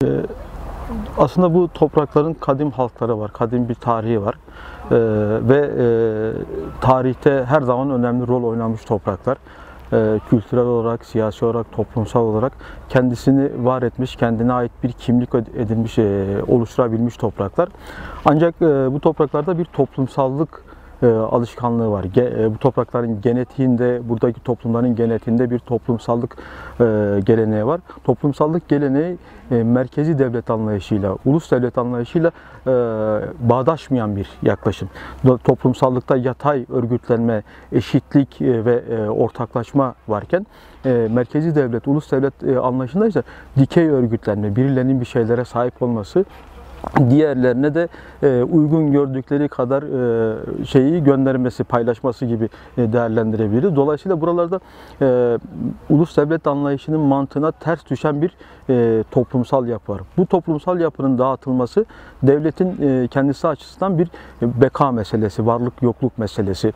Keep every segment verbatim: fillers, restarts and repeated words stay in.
Aslında bu toprakların kadim halkları var, kadim bir tarihi var ee, ve e, tarihte her zaman önemli rol oynamış topraklar. Ee, kültürel olarak, siyasi olarak, toplumsal olarak kendisini var etmiş, kendine ait bir kimlik edinmiş, e, oluşturabilmiş topraklar. Ancak e, bu topraklarda bir toplumsallık e, alışkanlığı var. Ge, e, bu toprakların genetiğinde, buradaki toplumların genetiğinde bir toplumsallık e, geleneği var. Toplumsallık geleneği e, merkezi devlet anlayışıyla, ulus devlet anlayışıyla e, bağdaşmayan bir yaklaşım. Toplumsallıkta yatay örgütlenme, eşitlik e, ve e, ortaklaşma varken e, merkezi devlet, ulus devlet e, anlayışında ise dikey örgütlenme, birilerinin bir şeylere sahip olması, diğerlerine de e, uygun gördükleri kadar e, şeyi göndermesi, paylaşması gibi e, değerlendirebiliriz. Dolayısıyla buralarda e, ulus devlet anlayışının mantığına ters düşen bir e, toplumsal yapı var. Bu toplumsal yapının dağıtılması devletin e, kendisi açısından bir beka meselesi, varlık yokluk meselesi.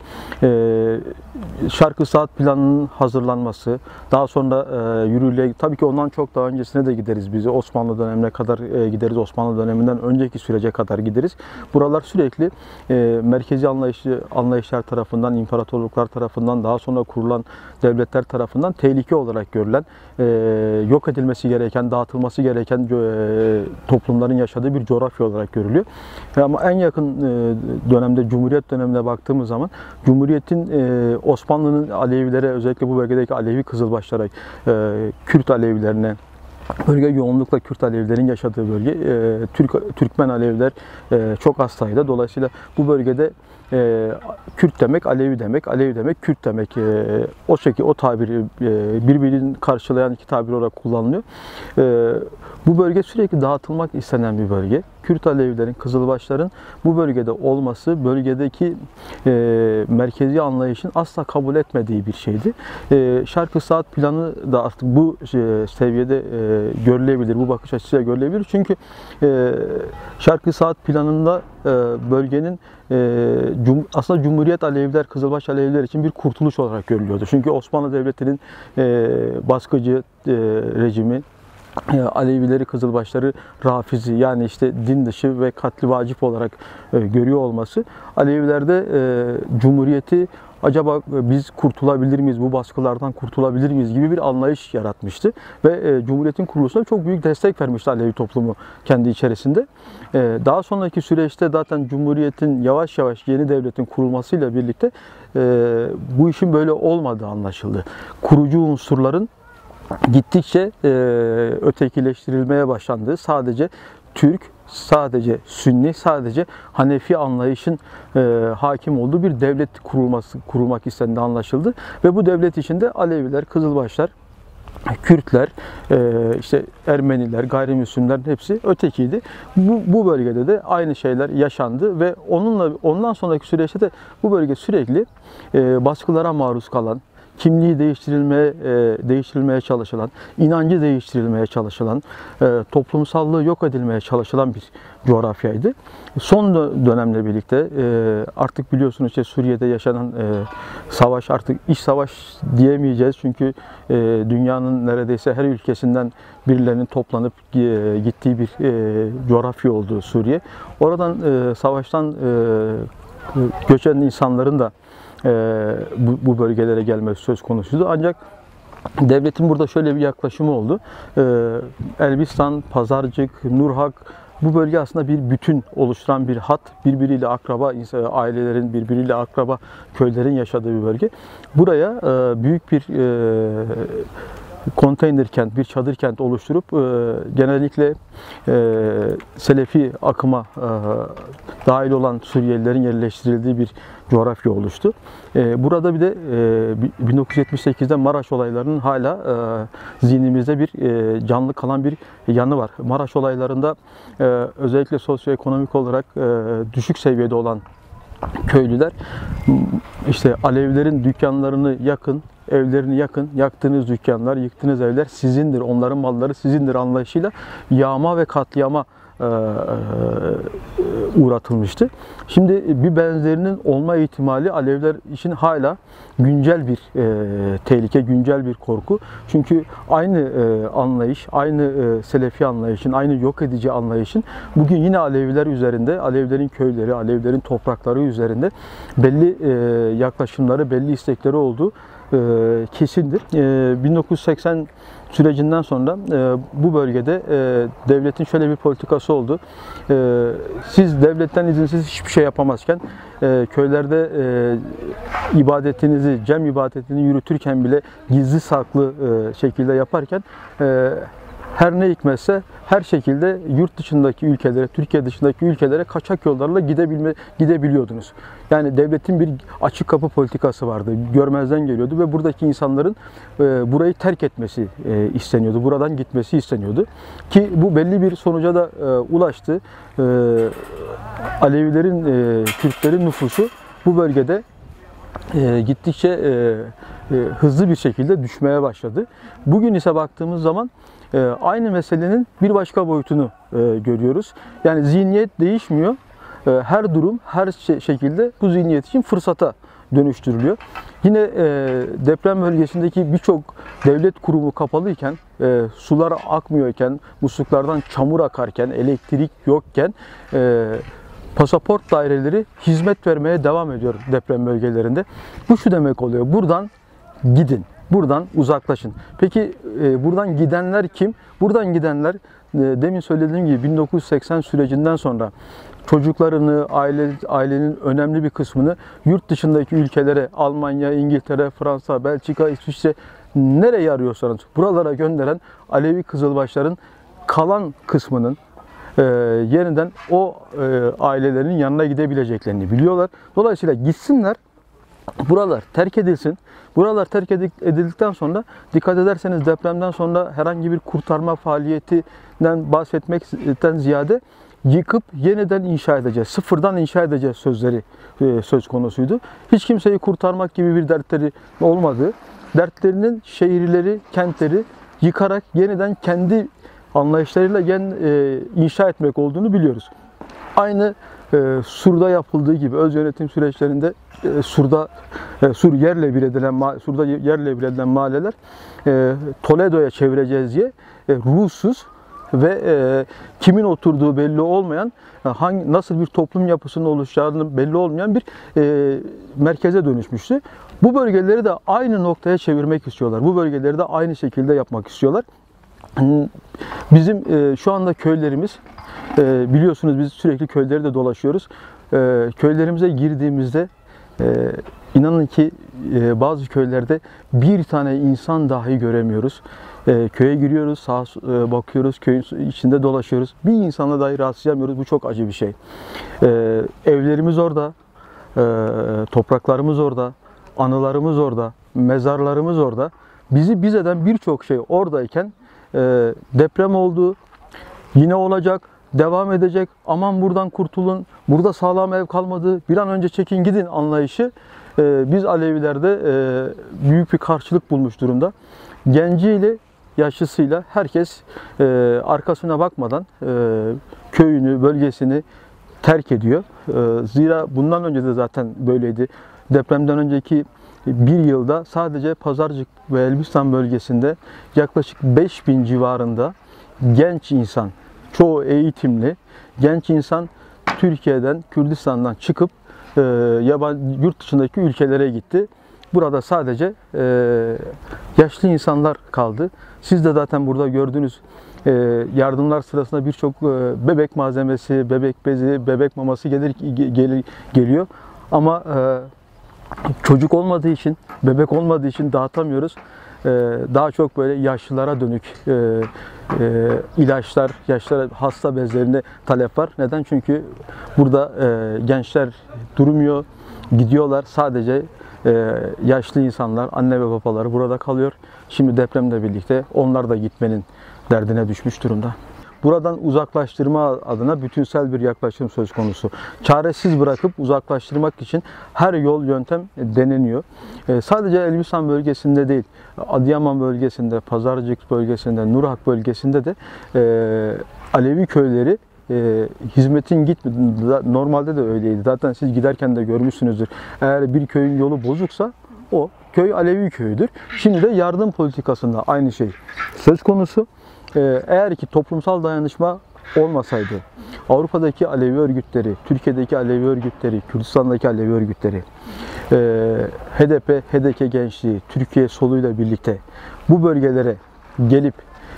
E, Şarkı Saat Planı'nın hazırlanması, daha sonra e, yürürlüğe, tabii ki ondan çok daha öncesine de gideriz biz. Osmanlı dönemine kadar e, gideriz, Osmanlı döneminden önceki sürece kadar gideriz. Buralar sürekli e, merkezi anlayışı, anlayışlar tarafından, imparatorluklar tarafından, daha sonra kurulan devletler tarafından tehlike olarak görülen, e, yok edilmesi gereken, dağıtılması gereken e, toplumların yaşadığı bir coğrafya olarak görülüyor. Ama en yakın e, dönemde, Cumhuriyet dönemine baktığımız zaman, Cumhuriyet'in e, Osmanlı'nın Alevilere, özellikle bu bölgedeki Alevi Kızılbaşlara, e, Kürt Alevilerine, bölge yoğunlukla Kürt Alevilerin yaşadığı bölge. E, Türk Türkmen Aleviler e, çok az sayıda. Dolayısıyla bu bölgede e, Kürt demek Alevi demek, Alevi demek Kürt demek. E, o şekilde o tabiri e, birbirini karşılayan iki tabir olarak kullanılıyor. E, bu bölge sürekli dağıtılmak istenen bir bölge. Kürt Alevilerin, Kızılbaşların bu bölgede olması, bölgedeki e, merkezi anlayışın asla kabul etmediği bir şeydi. E, Şarkı Saat Planı da artık bu e, seviyede e, görülebilir, bu bakış açısıyla görülebilir. Çünkü e, Şarkı Saat Planı'nda e, bölgenin e, cum, aslında Cumhuriyet Aleviler, Kızılbaş Aleviler için bir kurtuluş olarak görülüyordu. Çünkü Osmanlı Devleti'nin e, baskıcı e, rejimi, Alevileri, Kızılbaşları Rafizi, yani işte din dışı ve katli vacip olarak e, görüyor olması, Alevilerde e, Cumhuriyeti acaba biz kurtulabilir miyiz, bu baskılardan kurtulabilir miyiz gibi bir anlayış yaratmıştı. Ve e, Cumhuriyet'in kuruluşuna çok büyük destek vermişti Alevi toplumu kendi içerisinde. E, daha sonraki süreçte zaten Cumhuriyet'in yavaş yavaş yeni devletin kurulmasıyla birlikte e, bu işin böyle olmadığı anlaşıldı. Kurucu unsurların gittikçe e, ötekileştirilmeye başlandığı, sadece Türk, sadece Sünni, sadece Hanefi anlayışın e, hakim olduğu bir devlet kurulması kurulmak istendiği anlaşıldı ve bu devlet içinde Aleviler, Kızılbaşlar, Kürtler, e, işte Ermeniler, gayrimüslimlerin hepsi ötekiydi. Bu, bu bölgede de aynı şeyler yaşandı ve onunla ondan sonraki süreçte de bu bölge sürekli e, baskılara maruz kalan, kimliği değiştirilmeye, e, değiştirilmeye çalışılan, inancı değiştirilmeye çalışılan, e, toplumsallığı yok edilmeye çalışılan bir coğrafyaydı. Son dönemle birlikte e, artık biliyorsunuz işte Suriye'de yaşanan e, savaş, artık iç savaş diyemeyeceğiz. Çünkü e, dünyanın neredeyse her ülkesinden birilerinin toplanıp e, gittiği bir e, coğrafya oldu Suriye. Oradan e, savaştan e, göçen insanların da Ee, bu, bu bölgelere gelmesi söz konusuydu. Ancak devletin burada şöyle bir yaklaşımı oldu. Ee, Elbistan, Pazarcık, Nurhak, bu bölge aslında bir bütün oluşturan bir hat. Birbiriyle akraba, ailelerin birbiriyle akraba köylerin yaşadığı bir bölge. Buraya e, büyük bir e, konteyner kent, bir çadır kent oluşturup e, genellikle e, Selefi akıma e, dahil olan Suriyelilerin yerleştirildiği bir coğrafya oluştu. E, burada bir de e, bin dokuz yüz yetmiş sekizde Maraş olaylarının hala e, zihnimizde bir e, canlı kalan bir yanı var. Maraş olaylarında e, özellikle sosyoekonomik olarak e, düşük seviyede olan köylüler işte Alevilerin dükkanlarını yakın, evlerini yakın, yaktığınız dükkanlar, yıktığınız evler sizindir, onların malları sizindir anlayışıyla yağma ve katliama e, e, uğratılmıştı. Şimdi bir benzerinin olma ihtimali Aleviler için hala güncel bir e, tehlike, güncel bir korku. Çünkü aynı e, anlayış, aynı e, Selefi anlayışın, aynı yok edici anlayışın bugün yine Aleviler üzerinde, Alevilerin köyleri, Alevilerin toprakları üzerinde belli e, yaklaşımları, belli istekleri olduğu e, kesindir. E, bin dokuz yüz seksen sürecinden sonra e, bu bölgede e, devletin şöyle bir politikası oldu. E, siz devletten izinsiz hiçbir şey yapamazken e, köylerde e, ibadetinizi, cem ibadetini yürütürken bile gizli saklı e, şekilde yaparken e, her ne hikmetse her şekilde yurt dışındaki ülkelere, Türkiye dışındaki ülkelere kaçak yollarla gidebilme, gidebiliyordunuz. Yani devletin bir açık kapı politikası vardı. Görmezden geliyordu ve buradaki insanların e, burayı terk etmesi e, isteniyordu. Buradan gitmesi isteniyordu. Ki bu belli bir sonuca da e, ulaştı. E, Alevilerin, e, Kürtlerin nüfusu bu bölgede e, gittikçe e, e, hızlı bir şekilde düşmeye başladı. Bugün ise baktığımız zaman e, aynı meselenin bir başka boyutunu e, görüyoruz. Yani zihniyet değişmiyor. E, her durum, her şekilde bu zihniyet için fırsata dönüştürülüyor. Yine e, deprem bölgesindeki birçok devlet kurumu kapalıyken, e, sular akmıyorken, musluklardan çamur akarken, elektrik yokken e, pasaport daireleri hizmet vermeye devam ediyor deprem bölgelerinde. Bu şu demek oluyor: buradan gidin, buradan uzaklaşın. Peki e, buradan gidenler kim? Buradan gidenler e, demin söylediğim gibi bin dokuz yüz seksen sürecinden sonra çocuklarını, aile, ailenin önemli bir kısmını yurt dışındaki ülkelere, Almanya, İngiltere, Fransa, Belçika, İsviçre, nereye arıyorsanız buralara gönderen Alevi Kızılbaşların kalan kısmının e, yeniden o e, ailelerin yanına gidebileceklerini biliyorlar. Dolayısıyla gitsinler, buralar terk edilsin. Buralar terk edildikten sonra dikkat ederseniz depremden sonra herhangi bir kurtarma faaliyetinden bahsetmekten ziyade yıkıp yeniden inşa edeceğiz, sıfırdan inşa edeceğiz sözleri e, söz konusuydu. Hiç kimseyi kurtarmak gibi bir dertleri olmadı. Dertlerinin şehirleri, kentleri yıkarak yeniden kendi anlayışlarıyla yen, e, inşa etmek olduğunu biliyoruz. Aynı e, Sur'da yapıldığı gibi öz yönetim süreçlerinde e, Sur'da e, Sur yerle bir edilen Sur'da yerle bir edilen mahalleler e, Toledo'ya çevireceğiz diye e, ruhsuz ve e, kimin oturduğu belli olmayan, hangi nasıl bir toplum yapısının oluşacağını belli olmayan bir e, merkeze dönüşmüştü. Bu bölgeleri de aynı noktaya çevirmek istiyorlar. Bu bölgeleri de aynı şekilde yapmak istiyorlar. Bizim e, şu anda köylerimiz, e, biliyorsunuz biz sürekli köyleri de dolaşıyoruz. E, köylerimize girdiğimizde e, inanın ki e, bazı köylerde bir tane insan dahi göremiyoruz. E, köye giriyoruz, sağa e, bakıyoruz, köyün içinde dolaşıyoruz. Bir insanla dahi rastlayamıyoruz. Bu çok acı bir şey. E, evlerimiz orada, e, topraklarımız orada, anılarımız orada, mezarlarımız orada. Bizi biz eden birçok şey oradayken e, deprem oldu, yine olacak, devam edecek, aman buradan kurtulun, burada sağlam ev kalmadı, bir an önce çekin gidin anlayışı e, biz Alevilerde e, büyük bir karşılık bulmuş durumda. Genciyle, yaşlısıyla herkes e, arkasına bakmadan e, köyünü, bölgesini terk ediyor. E, zira bundan önce de zaten böyleydi. Depremden önceki bir yılda sadece Pazarcık ve Elbistan bölgesinde yaklaşık beş bin civarında genç insan, çoğu eğitimli genç insan Türkiye'den, Kürdistan'dan çıkıp e, yabancı yurt dışındaki ülkelere gitti. Burada sadece e, yaşlı insanlar kaldı. Siz de zaten burada gördüğünüz e, yardımlar sırasında birçok e, bebek malzemesi, bebek bezi, bebek maması gelir, gelir geliyor. Ama e, çocuk olmadığı için, bebek olmadığı için dağıtamıyoruz. E, daha çok böyle yaşlılara dönük e, e, ilaçlar, yaşlılara hasta bezlerinde talep var. Neden? Çünkü burada e, gençler durmuyor, gidiyorlar. Sadece e, yaşlı insanlar, anne ve babaları burada kalıyor. Şimdi depremle birlikte onlar da gitmenin derdine düşmüş durumda. Buradan uzaklaştırma adına bütünsel bir yaklaşım söz konusu. Çaresiz bırakıp uzaklaştırmak için her yol, yöntem deneniyor. E, sadece Elbistan bölgesinde değil, Adıyaman bölgesinde, Pazarcık bölgesinde, Nurhak bölgesinde de e, Alevi köyleri e, hizmetin gitmedi. Normalde de öyleydi. Zaten siz giderken de görmüşsünüzdür. Eğer bir köyün yolu bozuksa o köy Alevi köyüdür. Şimdi de yardım politikasında aynı şey söz konusu. E, eğer ki toplumsal dayanışma olmasaydı, Avrupa'daki Alevi örgütleri, Türkiye'deki Alevi örgütleri, Kürdistan'daki Alevi örgütleri, H D P, H D K gençliği, Türkiye soluyla birlikte bu bölgelere gelip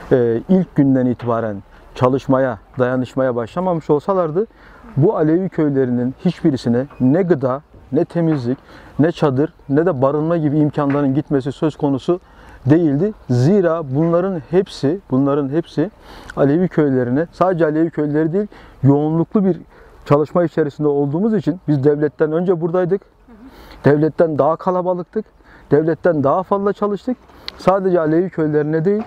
ilk günden itibaren çalışmaya, dayanışmaya başlamamış olsalardı, bu Alevi köylerinin hiçbirisine ne gıda, ne temizlik, ne çadır, ne de barınma gibi imkanların gitmesi söz konusu değildi. Zira bunların hepsi, bunların hepsi Alevi köylerine, sadece Alevi köyleri değil, yoğunluklu bir çalışma içerisinde olduğumuz için biz devletten önce buradaydık. Devletten daha kalabalıktık. Devletten daha fazla çalıştık. Sadece Alevi köylerine değil,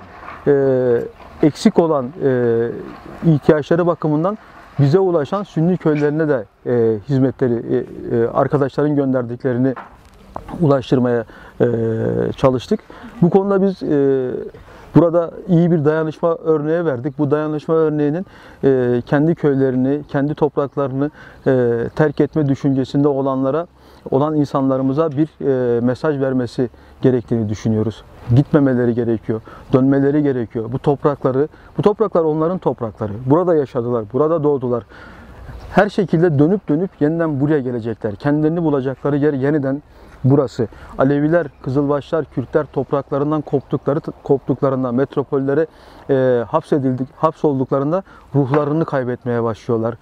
e, eksik olan e, ihtiyaçları bakımından bize ulaşan Sünni köylerine de e, hizmetleri, e, e, arkadaşların gönderdiklerini ulaştırmaya e, çalıştık. Bu konuda biz e, burada iyi bir dayanışma örneği verdik. Bu dayanışma örneğinin e, kendi köylerini, kendi topraklarını e, terk etme düşüncesinde olanlara, olan insanlarımıza bir e, mesaj vermesi gerektiğini düşünüyoruz. Gitmemeleri gerekiyor, dönmeleri gerekiyor. Bu toprakları, bu topraklar onların toprakları. Burada yaşadılar, burada doğdular. Her şekilde dönüp dönüp yeniden buraya gelecekler. Kendilerini bulacakları yer yeniden burası. Aleviler, Kızılbaşlar, Kürtler topraklarından koptukları koptuklarında, metropollere e, hapsedildik, hapsolduklarında ruhlarını kaybetmeye başlıyorlar.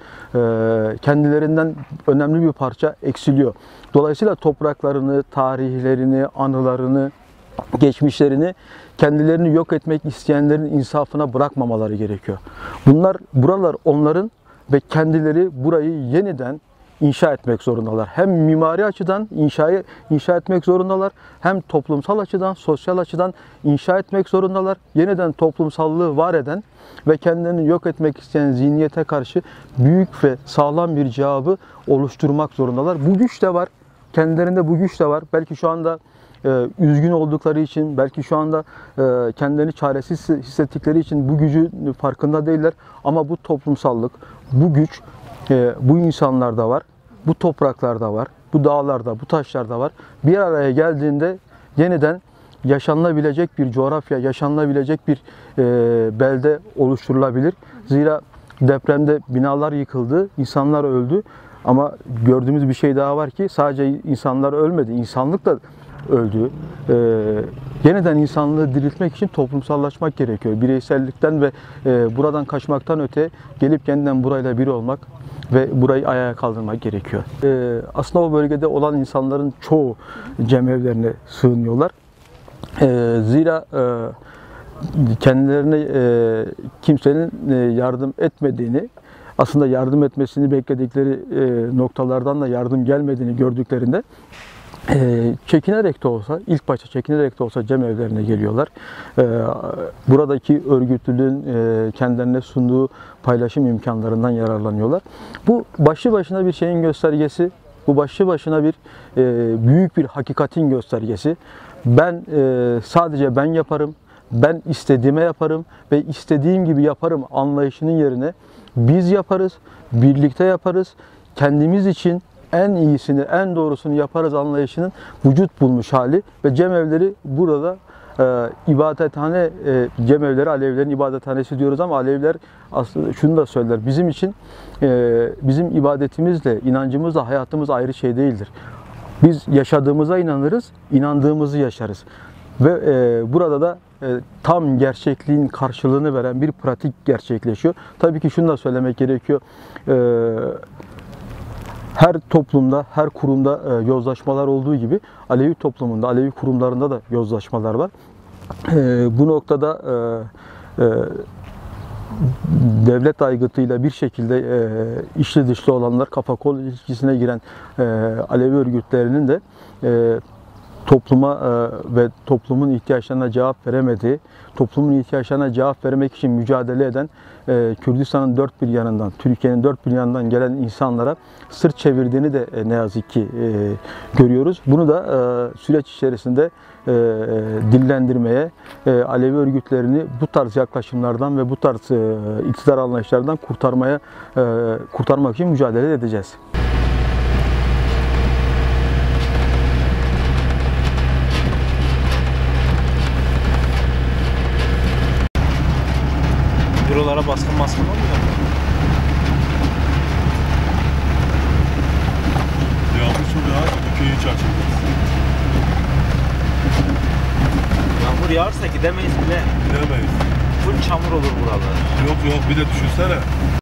E, kendilerinden önemli bir parça eksiliyor. Dolayısıyla topraklarını, tarihlerini, anılarını, geçmişlerini kendilerini yok etmek isteyenlerin insafına bırakmamaları gerekiyor. Bunlar, buralar onların ve kendileri burayı yeniden inşa etmek zorundalar. Hem mimari açıdan inşayı inşa etmek zorundalar, hem toplumsal açıdan, sosyal açıdan inşa etmek zorundalar. Yeniden toplumsallığı var eden ve kendilerini yok etmek isteyen zihniyete karşı büyük ve sağlam bir cevabı oluşturmak zorundalar. Bu güç de var. Kendilerinde bu güç de var. Belki şu anda e, üzgün oldukları için, belki şu anda e, kendilerini çaresiz hissettikleri için bu gücün farkında değiller. Ama bu toplumsallık, bu güç e, bu insanlarda var. Bu topraklarda var, bu dağlarda, bu taşlarda var. Bir araya geldiğinde yeniden yaşanılabilecek bir coğrafya, yaşanılabilecek bir e, belde oluşturulabilir. Zira depremde binalar yıkıldı, insanlar öldü. Ama gördüğümüz bir şey daha var ki sadece insanlar ölmedi, insanlık da öldü. E, yeniden insanlığı diriltmek için toplumsallaşmak gerekiyor. Bireysellikten ve e, buradan kaçmaktan öte gelip yeniden burayla bir olmak ve burayı ayağa kaldırmak gerekiyor. Ee, aslında o bölgede olan insanların çoğu cemevlerine sığınıyorlar. Ee, zira e, kendilerine e, kimsenin e, yardım etmediğini, aslında yardım etmesini bekledikleri e, noktalardan da yardım gelmediğini gördüklerinde e, çekinerek de olsa, ilk başta çekinerek de olsa cemevlerine geliyorlar. E, buradaki örgütlülüğün e, kendilerine sunduğu paylaşım imkanlarından yararlanıyorlar. Bu başlı başına bir şeyin göstergesi, bu başlı başına bir e, büyük bir hakikatin göstergesi. Ben e, sadece ben yaparım, ben istediğime yaparım ve istediğim gibi yaparım anlayışının yerine biz yaparız, birlikte yaparız, kendimiz için en iyisini, en doğrusunu yaparız anlayışının vücut bulmuş hali ve cemevleri burada e, ibadethane, e, cemevleri Alevilerin ibadethanesi diyoruz ama Aleviler aslında şunu da söyler, bizim için e, bizim ibadetimizle, inancımızla hayatımız ayrı şey değildir. Biz yaşadığımıza inanırız, inandığımızı yaşarız. Ve e, burada da e, tam gerçekliğin karşılığını veren bir pratik gerçekleşiyor. Tabii ki şunu da söylemek gerekiyor. E, her toplumda, her kurumda e, yozlaşmalar olduğu gibi Alevi toplumunda, Alevi kurumlarında da yozlaşmalar var. E, bu noktada e, e, devlet aygıtıyla bir şekilde e, içli dışlı olanlar, kafa kol ilişkisine giren e, Alevi örgütlerinin de e, topluma e, ve toplumun ihtiyaçlarına cevap veremediği, toplumun ihtiyaçlarına cevap vermek için mücadele eden e, Kürdistan'ın dört bir yanından, Türkiye'nin dört bir yanından gelen insanlara sırt çevirdiğini de e, ne yazık ki e, görüyoruz. Bunu da e, süreç içerisinde e, dillendirmeye, e, Alevi örgütlerini bu tarz yaklaşımlardan ve bu tarz e, iktidar anlayışlardan kurtarmaya, e, kurtarmak için mücadele edeceğiz. Bürolara baskın baskın olmuyor mu? Yağmur çok yağar, köyü hiç açılmaz. Yağmur yağarsa gidemeyiz bile. Bilemeyiz. Full çamur olur buralar. Yok yok, bir de düşünsene.